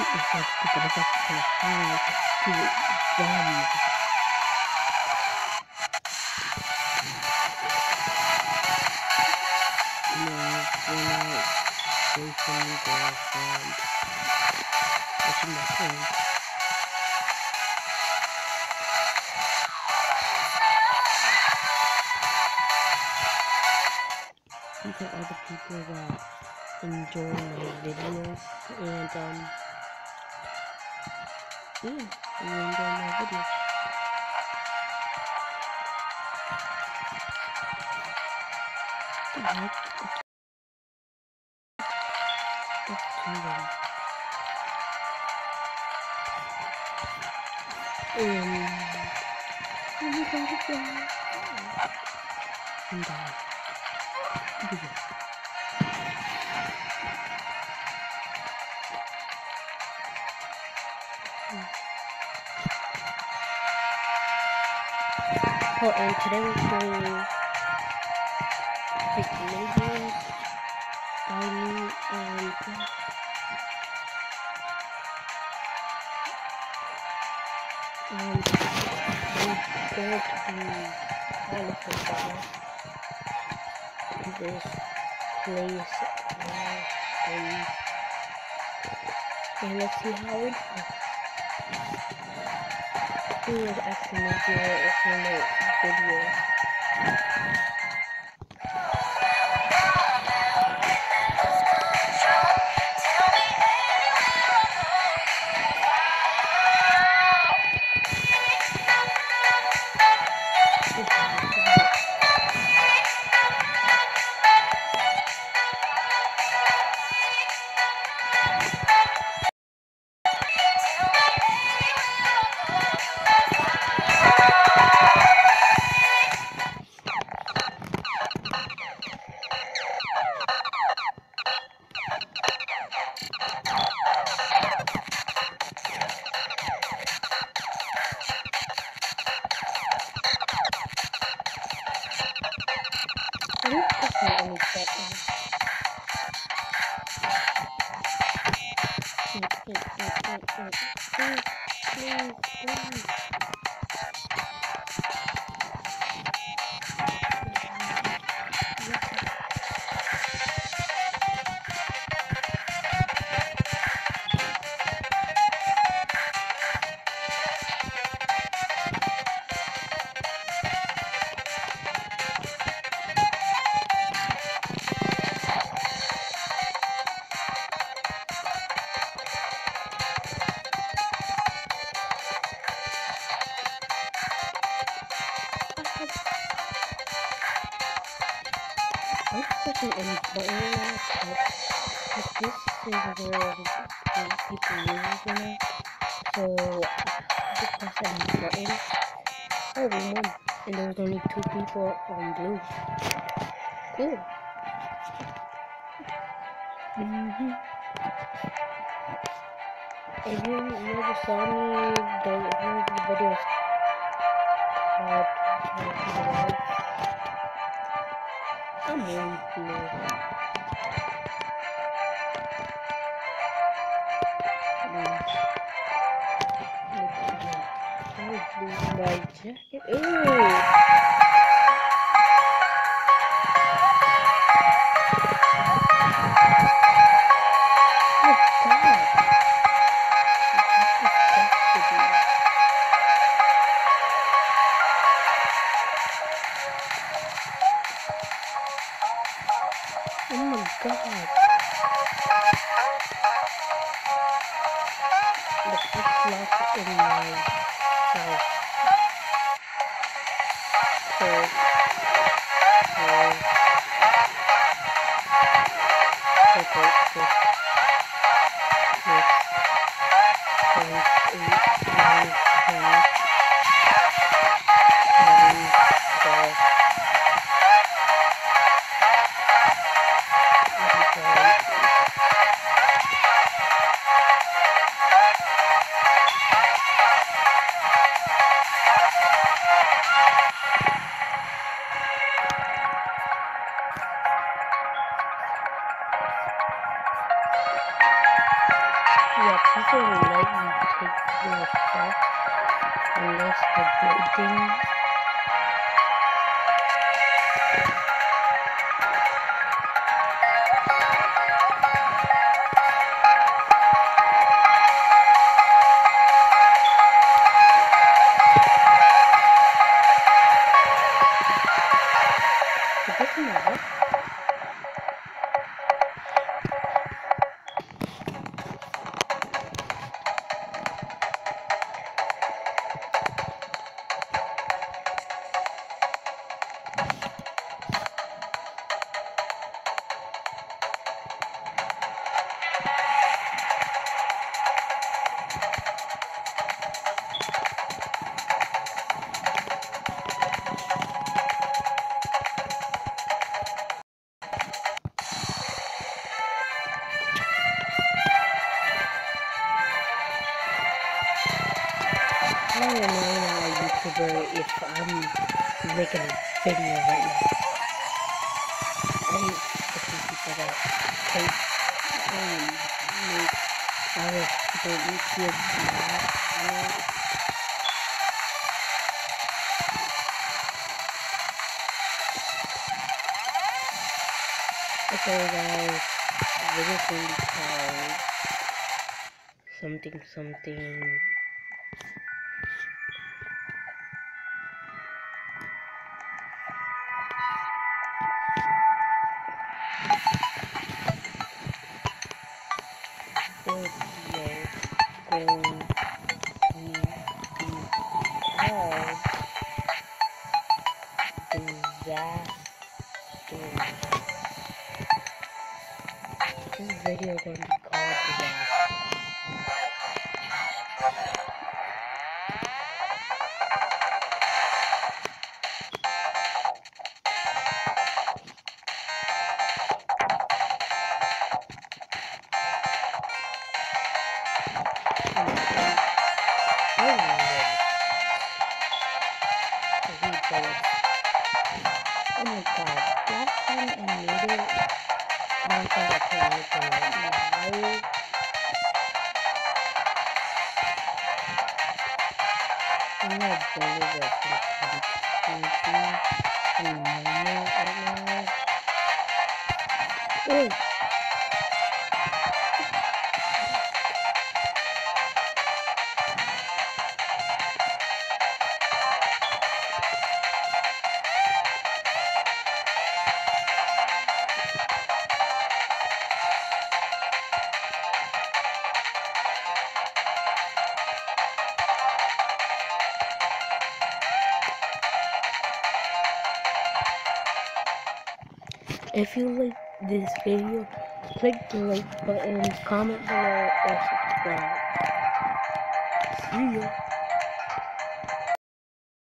it's like stupid. It's like kind of hard to them. No, we're not facing the girlfriend. What's my friend? These are all the people that enjoy my videos, and yeah, you enjoy my videos. What? Let's do them. And you got it done. And do this. Oh, and today we're playing like mini games by me and we're going to be kind of fun in this place and let's see how it goes. He was asking me to do a remote video. I don't push any buttons. Please. I'm pushing any button now, but this is where people use it. So just press any button. Oh, we won. And there was only 2 people on blue. Cool. If you never saw me, one of the videos called I'm really cool. My jacket. Ew! Oh my god. The first lock in my house. stuff. Unless the good things. It doesn't matter. I don't know a YouTuber if I'm making a video right now. I hate the people that take make other people feel bad. Okay guys, this is going to be called something. This is going to be called disaster. This video is going to be called disaster. Oh my god, last time I made it, I don't think I can make it right now. I'm not better than something in a moment right now. Oh! If you like this video, click the like button, comment below, or subscribe. See ya!